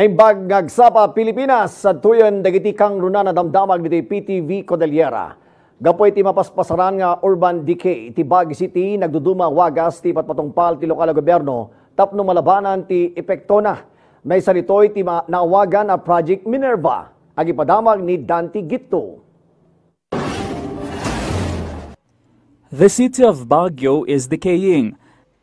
Naimbag ngagsapa Pilipinas sa tuyon dagiti kang runa na damdamag diti PTV Cordillera. Gapoy ti mapaspasaran nga urban decay ti Baguio City nagduduma wagas ti patpatungpal ti lokal na gobyerno tapno malabanan ti epekto na. May salitoy ti naawagan na Project Minerva agipadamag ni Dante Gitto. The city of Baguio is decaying.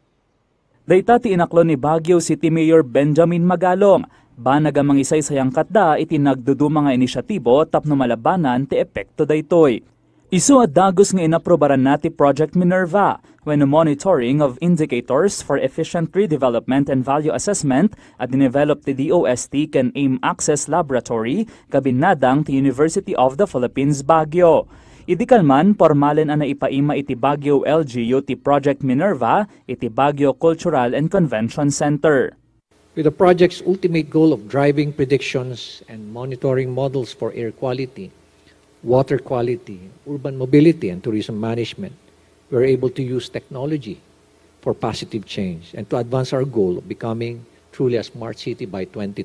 Dayta ti inaklo ni Baguio City Mayor Benjamin Magalong. Banag ang mga isay-sayang katda iti nagduduma nga inisyatibo tapno malabanan ti epekto daytoy. Isu at dagos nga inaprobaran na ti Project Minerva when monitoring of indicators for efficient redevelopment and value assessment at dinevelop ti DOST can aim access laboratory kabinadang ti University of the Philippines Baguio. Idikalman, pormalen ang naipaima iti Baguio LGU ti Project Minerva iti Baguio Cultural and Convention Center. With the project's ultimate goal of driving predictions and monitoring models for air quality, water quality, urban mobility, and tourism management, we're able to use technology for positive change and to advance our goal of becoming truly a smart city by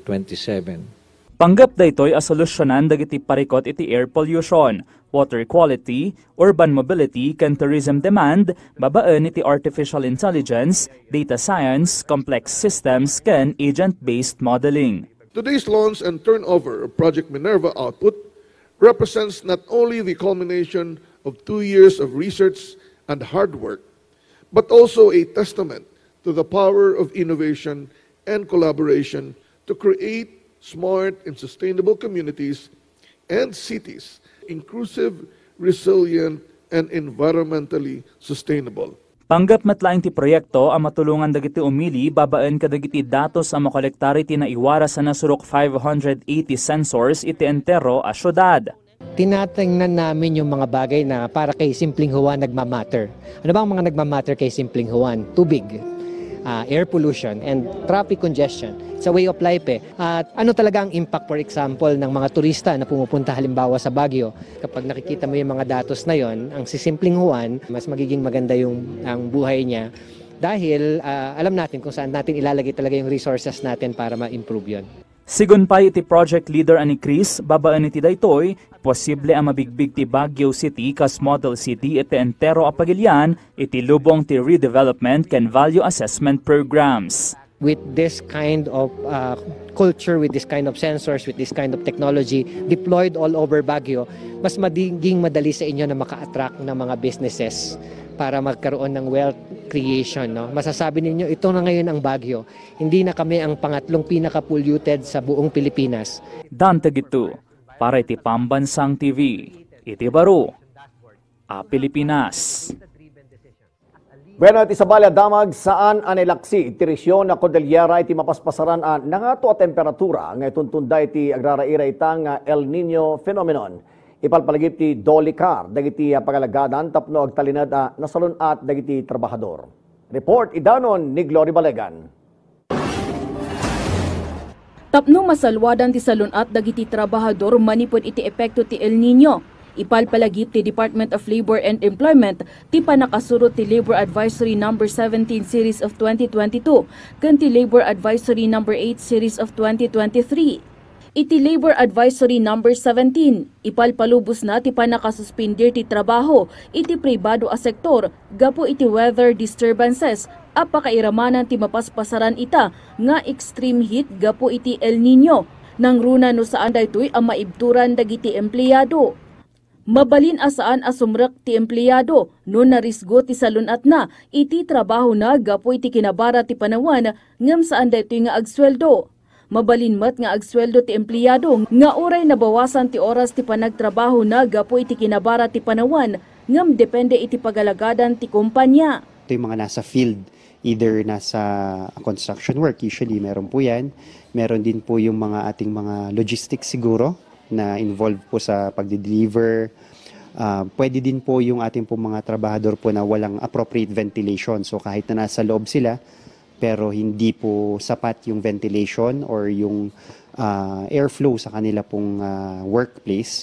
2027. Panggap daytoy a solusyonan dagiti parikot iti air pollution, water quality, urban mobility ken tourism demand, babaan iti artificial intelligence, data science, complex systems ken agent-based modeling. Today's launch and turnover of Project Minerva output represents not only the culmination of 2 years of research and hard work, but also a testament to the power of innovation and collaboration to create smart and sustainable communities and cities, inclusive, resilient, and environmentally sustainable. Panggap matlaing ti proyekto ang matulungan dagiti umili babaan kadagiti datos ang makolektari ti naiwara sa nasurok 580 sensors iti entero a syudad. Tinatingnan namin yung mga bagay na para kay Simpleng Juan nagmamatter. Ano ba ang mga nagmamatter kay Simpleng Juan? Tubig, air pollution, and traffic congestion. It's a way of life eh. At ano talaga ang impact, for example, ng mga turista na pumupunta halimbawa sa Baguio? Kapag nakikita mo yung mga datos na yon, ang si Simpleng Juan, mas magiging maganda ang buhay niya dahil alam natin kung saan natin ilalagay talaga yung resources natin para ma-improve yon. Sigun pa iti project leader ani Chris, babaan iti daytoy, posible ang mabigbig ti Baguio City kas model city iti entero apagilyan iti lubong ti redevelopment ken value assessment programs. With this kind of culture, with this kind of sensors, with this kind of technology deployed all over Baguio, mas magiging madali sa inyo na maka-attract ng mga businesses para magkaroon ng wealth creation. No? Masasabi ninyo, ito na ngayon ang Baguio. Hindi na kami ang pangatlong pinaka-polluted sa buong Pilipinas. Dante Gitto, para iti Pambansang TV, iti baro, a Pilipinas. Bueno, iti sabala damag saan anilaksi iti resyon na Cordillera iti mapaspasaran nangato a temperatura nga ituntunda iti agraraira itang El Nino phenomenon. Ipalpalagip ti Dolly Carr dagiti pagalagadan tapno agtalinad nasalunat dagiti trabahador. Report idanon ni Glory Balegan. Tapno masalwadan ti salunat dagiti trabahador manipod iti epekto ti El Nino. Ipalpalagip ti Department of Labor and Employment ti panakasurot ti Labor Advisory No. 17 Series of 2022 ken ti Labor Advisory No. 8 Series of 2023. Iti Labor Advisory No. 17, ipalpalubos na ti panakasuspindir ti trabaho iti pribado a sektor gapo iti weather disturbances a pakairamanan ti mapaspasaran ita nga extreme heat gapo iti El Nino nang runa no saan daytoy ang maibturan dagiti empleyado. Mabalin asaan asumrek ti empleyado no narisgo ti salunat na iti trabaho na gapo iti kinabara ti panawan ngem saan daytoy nga agsweldo. Mabalinmat nga agsweldo ti empleyado nga oray nabawasan ti oras ti panagtrabaho na gapo iti kinabara ti panawan ngem depende iti pagalagadan ti kumpanya. Ito yung mga nasa field, either nasa construction work, usually meron po yan. Meron din po yung mga ating mga logistics siguro na involved po sa pagde-deliver. Pwede din po yung ating po mga trabahador po na walang appropriate ventilation. So kahit na nasa loob sila, pero hindi po sapat yung ventilation or yung airflow sa kanila pong workplace.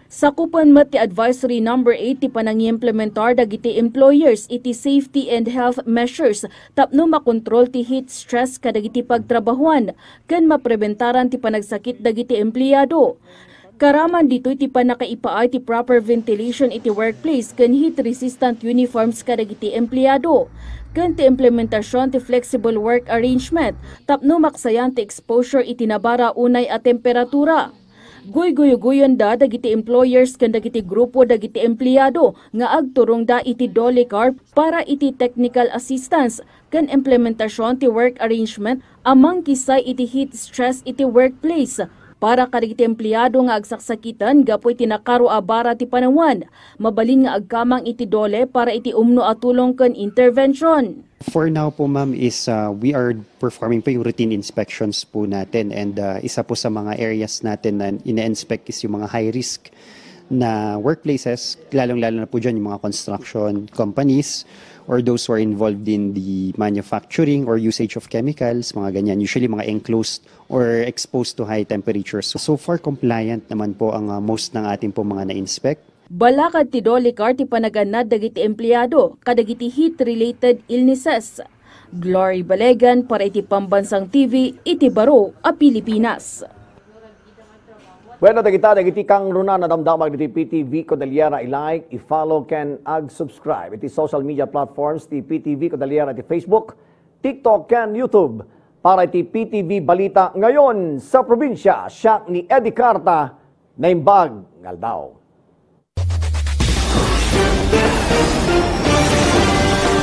Sakupan met ti advisory number 8 ti panangimplementar dagiti employers iti safety and health measures tapno makontrol ti heat stress kadagiti pagtrabahuan ken mapreventaran ti panagsakit dagiti empleyado. Karaman dito iti panakaipaay ti proper ventilation iti workplace ken heat resistant uniforms kadagiti empleyado. Ken ti implementasyon ti flexible work arrangement tapno maksayan ti exposure iti nabara unay a temperatura. Guy-guyo-guyon da dagiti employers ken dagiti grupo dagiti empleyado nga agturong da iti Dolicar para iti technical assistance ken implementasyon ti work arrangement amang kisay iti heat stress iti workplace para kadagiti empleyado nga agsaksakitan gapoy tinakaro abara ti panawan mabalin nga agkamang iti dole para iti umno a tulong ken intervention. For now po ma'am is we are performing po yung routine inspections po natin and isa po sa mga areas natin na ina-inspect is yung mga high risk na workplaces, lalong-lalo na po dyan yung mga construction companies or those who are involved in the manufacturing or usage of chemicals, mga ganyan, usually mga enclosed or exposed to high temperatures. So far compliant naman po ang most ng ating po mga na-inspect. Balakad ti Dolicar ti panaganad dagiti empleyado kadagiti heat-related illnesses. Glory Balegan para iti Pambansang TV, iti Baro, a Pilipinas. Bueno, dagiti kang runa na damdamag diti PTV Cordillera i-like, i-follow, ken ag-subscribe. Iti social media platforms ti PTV Cordillera iti Facebook, TikTok, ken YouTube. Para iti PTV Balita ngayon sa probinsya, siya ni Eddie Carta na imbag ngaldaw.